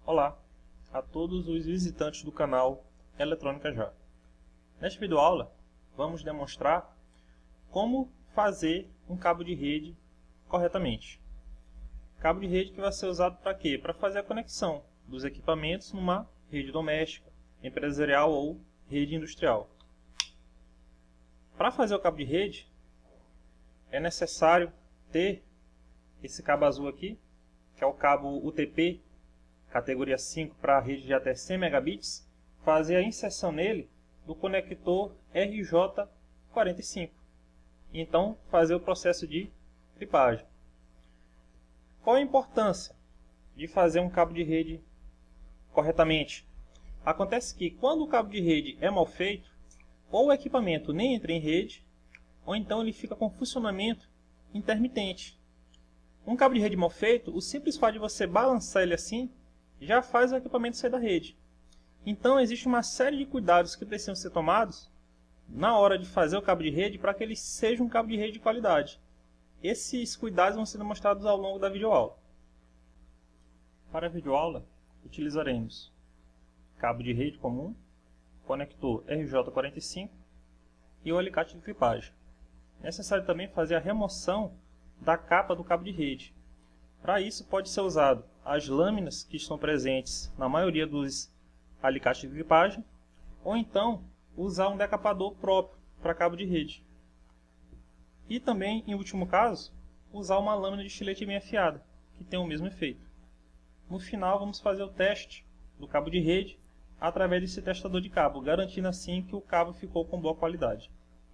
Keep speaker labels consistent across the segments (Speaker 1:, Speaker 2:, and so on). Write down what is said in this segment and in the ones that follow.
Speaker 1: Olá a todos os visitantes do canal Eletrônica Já. Nesta videoaula vamos demonstrar como fazer um cabo de rede corretamente. Cabo de rede que vai ser usado para quê? Para fazer a conexão dos equipamentos numa rede doméstica, empresarial ou rede industrial. Para fazer o cabo de rede é necessário ter esse cabo azul aqui, que é o cabo UTP categoria 5 para a rede de até 100 megabits, fazer a inserção nele do conector RJ45. E então fazer o processo de clipagem. Qual a importância de fazer um cabo de rede corretamente? Acontece que quando o cabo de rede é mal feito, ou o equipamento nem entra em rede, ou então ele fica com funcionamento intermitente. Um cabo de rede mal feito, o simples fato de você balançar ele assim, já faz o equipamento sair da rede. Então existe uma série de cuidados que precisam ser tomados na hora de fazer o cabo de rede para que ele seja um cabo de rede de qualidade. Esses cuidados vão ser demonstrados ao longo da videoaula. Para a videoaula, utilizaremos cabo de rede comum, conector RJ45 e o alicate de clipagem. É necessário também fazer a remoção da capa do cabo de rede. Para isso pode ser usado as lâminas que estão presentes na maioria dos alicates de clipagem, ou então usar um decapador próprio para cabo de rede. E também, em último caso, usar uma lâmina de estilete bem afiada, que tem o mesmo efeito. No final vamos fazer o teste do cabo de rede através desse testador de cabo, garantindo assim que o cabo ficou com boa qualidade.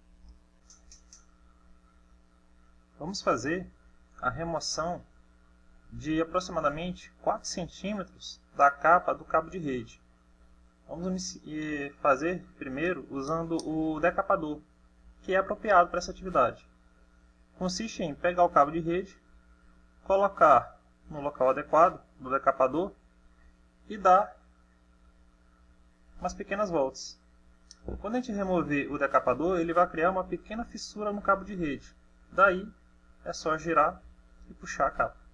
Speaker 1: Vamos fazer a remoção de aproximadamente 4 centímetros da capa do cabo de rede. Vamos fazer primeiro usando o decapador, que é apropriado para essa atividade. Consiste em pegar o cabo de rede, colocar no local adequado do decapador e dar umas pequenas voltas. Quando a gente remover o decapador, ele vai criar uma pequena fissura no cabo de rede. Daí é só girar e puxar a capa.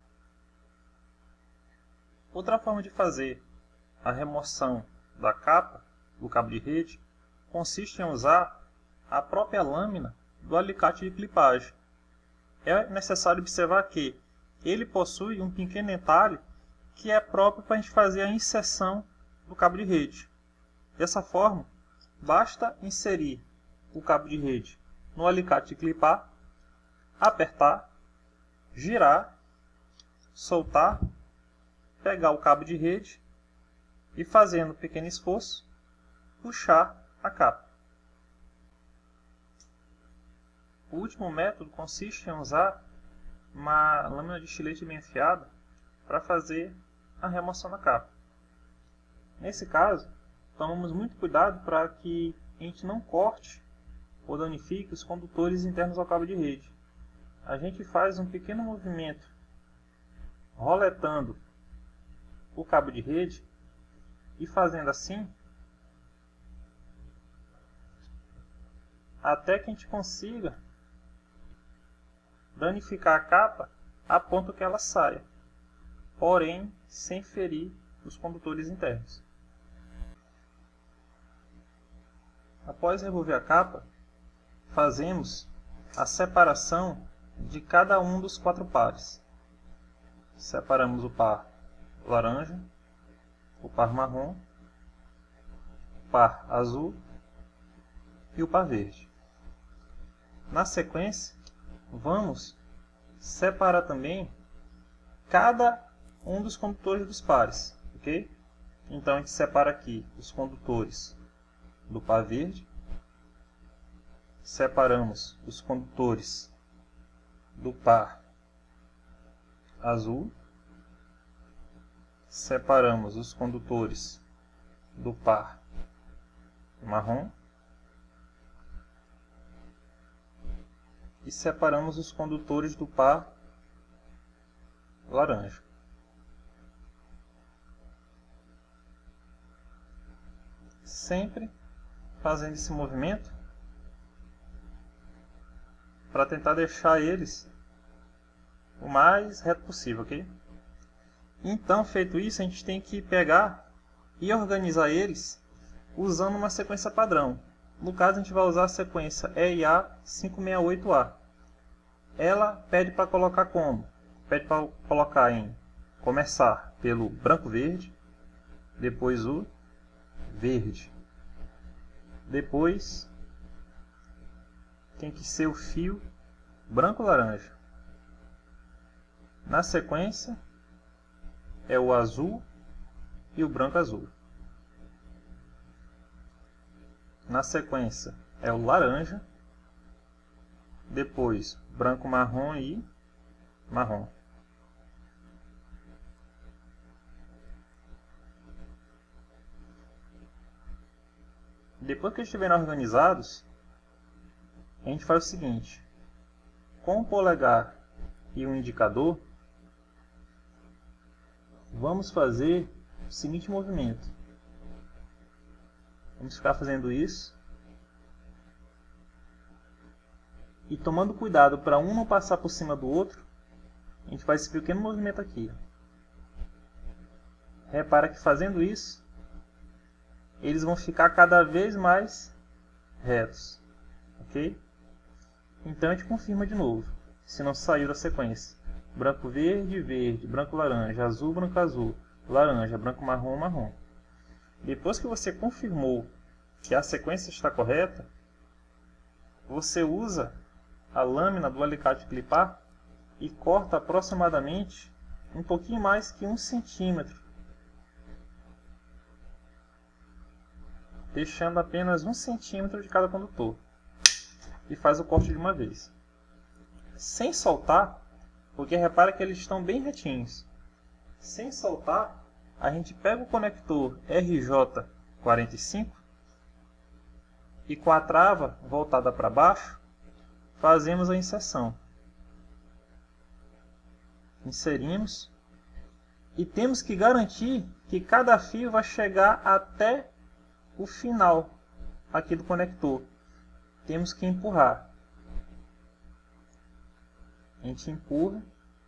Speaker 1: Outra forma de fazer a remoção da capa do cabo de rede consiste em usar a própria lâmina do alicate de clipagem. É necessário observar que ele possui um pequeno entalhe que é próprio para a gente fazer a inserção do cabo de rede. Dessa forma, basta inserir o cabo de rede no alicate de clipar, apertar, girar, soltar, pegar o cabo de rede e, fazendo um pequeno esforço, puxar a capa. O último método consiste em usar uma lâmina de estilete bem afiada para fazer a remoção da capa. Nesse caso, tomamos muito cuidado para que a gente não corte ou danifique os condutores internos ao cabo de rede. A gente faz um pequeno movimento roletando o cabo de rede e fazendo assim até que a gente consiga danificar a capa a ponto que ela saia, porém sem ferir os condutores internos. Após remover a capa, fazemos a separação de cada um dos 4 pares. Separamos o par laranja, o par marrom, o par azul e o par verde. Na sequência, vamos separar também cada um dos condutores dos pares, ok? Então a gente separa aqui os condutores do par verde, separamos os condutores do par azul, separamos os condutores do par marrom e separamos os condutores do par laranja. Sempre fazendo esse movimento para tentar deixar eles o mais reto possível, ok? Então, feito isso, a gente tem que pegar e organizar eles usando uma sequência padrão. No caso, a gente vai usar a sequência EIA568A. Ela pede para colocar como? Pede para colocar em começar pelo branco-verde, depois o verde. Depois tem que ser o fio branco-laranja. Na sequência é o azul e o branco-azul. Na sequência é o laranja, depois branco-marrom e marrom. Depois que estiverem organizados, a gente faz o seguinte: com o polegar e o indicador, vamos fazer o seguinte movimento. Vamos ficar fazendo isso e tomando cuidado para um não passar por cima do outro, a gente faz esse pequeno movimento aqui. Repara que fazendo isso, eles vão ficar cada vez mais retos, ok? Então a gente confirma de novo, se não saiu da sequência. Branco, verde, verde, branco, laranja, azul, branco, azul, laranja, branco, marrom, marrom. Depois que você confirmou que a sequência está correta, você usa a lâmina do alicate clipar e corta aproximadamente um pouquinho mais que 1 centímetro, deixando apenas 1 centímetro de cada condutor, e faz o corte de uma vez, sem soltar, porque repara que eles estão bem retinhos. Sem soltar, a gente pega o conector RJ45 e com a trava voltada para baixo, fazemos a inserção. Inserimos e temos que garantir que cada fio vai chegar até o final aqui do conector. Temos que empurrar. A gente empurra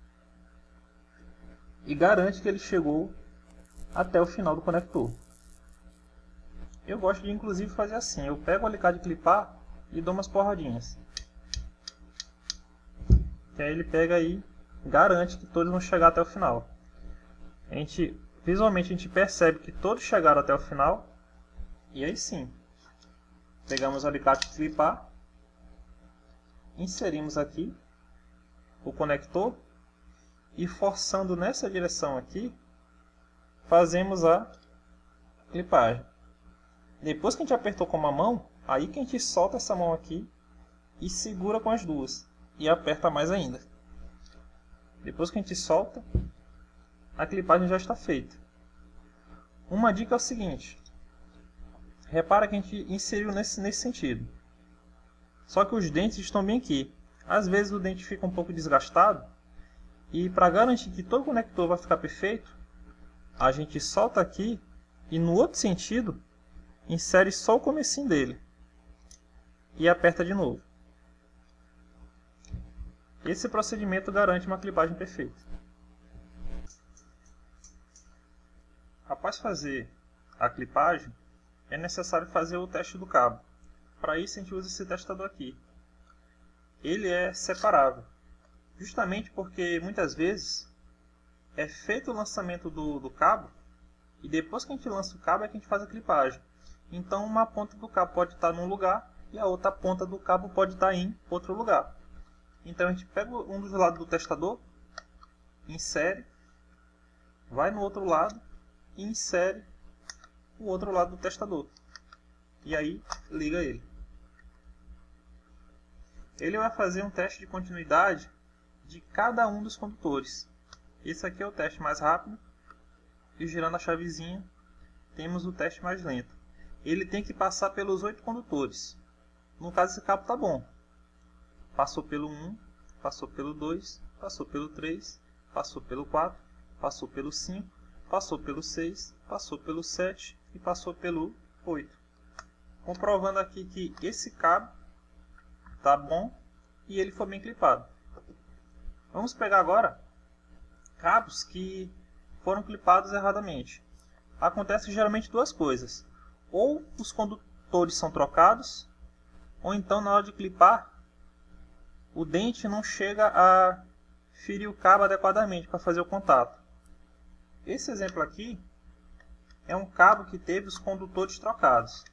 Speaker 1: e garante que ele chegou até o final do conector. Eu gosto de inclusive fazer assim: eu pego o alicate de clipar e dou umas porradinhas, que aí ele pega e garante que todos vão chegar até o final. Visualmente a gente percebe que todos chegaram até o final, e aí sim, pegamos o alicate de clipar, inserimos aqui o conector e forçando nessa direção aqui, fazemos a clipagem. Depois que a gente apertou com uma mão, aí que a gente solta essa mão aqui e segura com as duas e aperta mais ainda. Depois que a gente solta, a clipagem já está feita. Uma dica é o seguinte: repara que a gente inseriu nesse sentido, só que os dentes estão bem aqui. Às vezes o dente fica um pouco desgastado, e para garantir que todo o conector vai ficar perfeito, a gente solta aqui e no outro sentido insere só o comecinho dele e aperta de novo. Esse procedimento garante uma clipagem perfeita. Após fazer a clipagem, é necessário fazer o teste do cabo. Para isso a gente usa esse testador aqui. Ele é separável, justamente porque muitas vezes é feito o lançamento do cabo e depois que a gente lança o cabo é que a gente faz a clipagem. Então uma ponta do cabo pode estar num lugar e a outra ponta do cabo pode estar em outro lugar. Então a gente pega um dos lados do testador, insere, vai no outro lado e insere o outro lado do testador. E aí liga ele. Ele vai fazer um teste de continuidade de cada um dos condutores. Esse aqui é o teste mais rápido. E girando a chavezinha, temos o teste mais lento. Ele tem que passar pelos 8 condutores. No caso, esse cabo está bom. Passou pelo 1, passou pelo 2, passou pelo 3, passou pelo 4, passou pelo 5, passou pelo 6, passou pelo 7 e passou pelo 8. Comprovando aqui que esse cabo está bom e ele foi bem clipado. Vamos pegar agora cabos que foram clipados erradamente. Acontece geralmente duas coisas. Ou os condutores são trocados, ou então na hora de clipar, o dente não chega a ferir o cabo adequadamente para fazer o contato. Esse exemplo aqui é um cabo que teve os condutores trocados.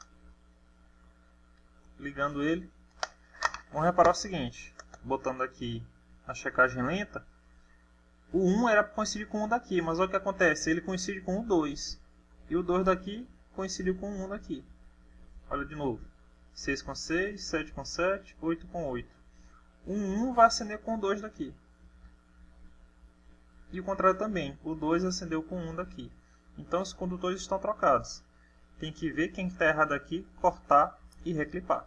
Speaker 1: Ligando ele, vamos reparar o seguinte, botando aqui a checagem lenta, o 1 era para coincidir com o 1 daqui, mas olha o que acontece, ele coincide com o 2, e o 2 daqui coincidiu com o 1 daqui. Olha de novo, 6 com 6, 7 com 7, 8 com 8. O 1 vai acender com o 2 daqui. E o contrário também, o 2 acendeu com o 1 daqui. Então os condutores estão trocados. Tem que ver quem está errado aqui, cortar e reclipar.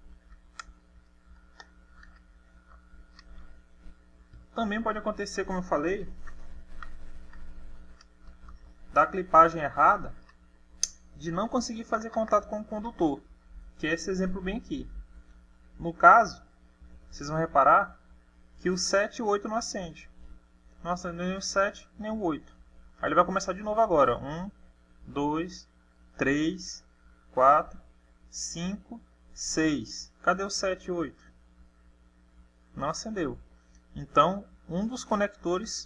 Speaker 1: Também pode acontecer, como eu falei, da clipagem errada, de não conseguir fazer contato com o condutor, que é esse exemplo bem aqui. No caso, vocês vão reparar que o 7 e o 8 não acende. Não acende nem o 7 nem o 8. Aí ele vai começar de novo agora. 1, 2, 3, 4, 5, 6. Cadê o 7 e o 8? Não acendeu. Então, um dos conectores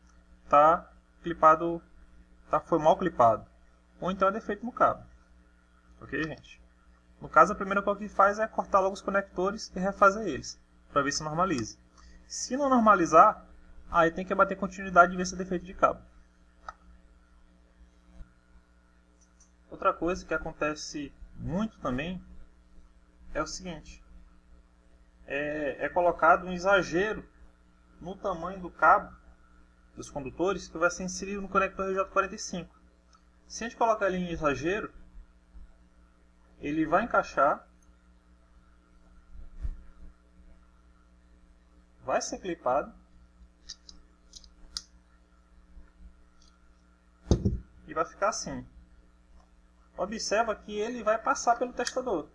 Speaker 1: foi mal clipado. Ou então é defeito no cabo. Ok, gente? No caso, a primeira coisa que faz é cortar logo os conectores e refazer eles, para ver se normaliza. Se não normalizar, aí tem que bater continuidade e ver se é defeito de cabo. Outra coisa que acontece muito também é o seguinte. É colocado um exagero no tamanho do cabo dos condutores que vai ser inserido no conector RJ45. Se a gente colocar ele em exagero, ele vai encaixar, vai ser clipado e vai ficar assim. Observa que ele vai passar pelo testador.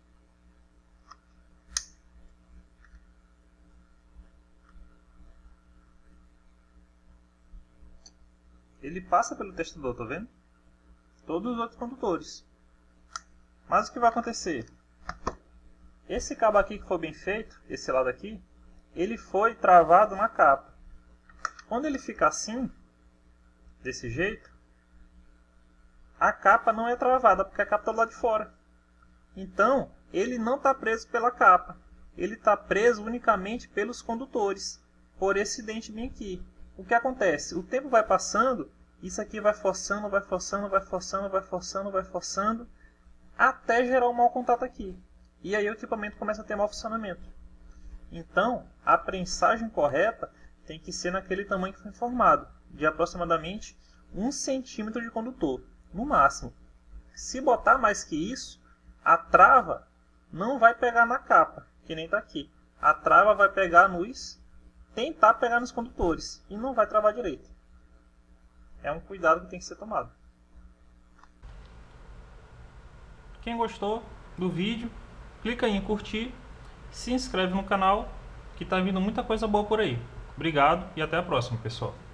Speaker 1: Ele passa pelo testador, tá vendo? Todos os outros condutores. Mas o que vai acontecer? Esse cabo aqui que foi bem feito, esse lado aqui, ele foi travado na capa. Quando ele fica assim, desse jeito, a capa não é travada, porque a capa está do lado de fora. Então, ele não está preso pela capa. Ele está preso unicamente pelos condutores, por esse dente bem aqui. O que acontece? O tempo vai passando, isso aqui vai forçando, vai forçando, vai forçando, vai forçando, vai forçando, até gerar um mau contato aqui. E aí o equipamento começa a ter mau funcionamento. Então, a prensagem correta tem que ser naquele tamanho que foi informado, de aproximadamente 1 centímetro de condutor, no máximo. Se botar mais que isso, a trava não vai pegar na capa, que nem está aqui. A trava vai pegar tentar pegar nos condutores e não vai travar direito. É um cuidado que tem que ser tomado. Quem gostou do vídeo, clica aí em curtir, se inscreve no canal, que está vindo muita coisa boa por aí. Obrigado e até a próxima, pessoal.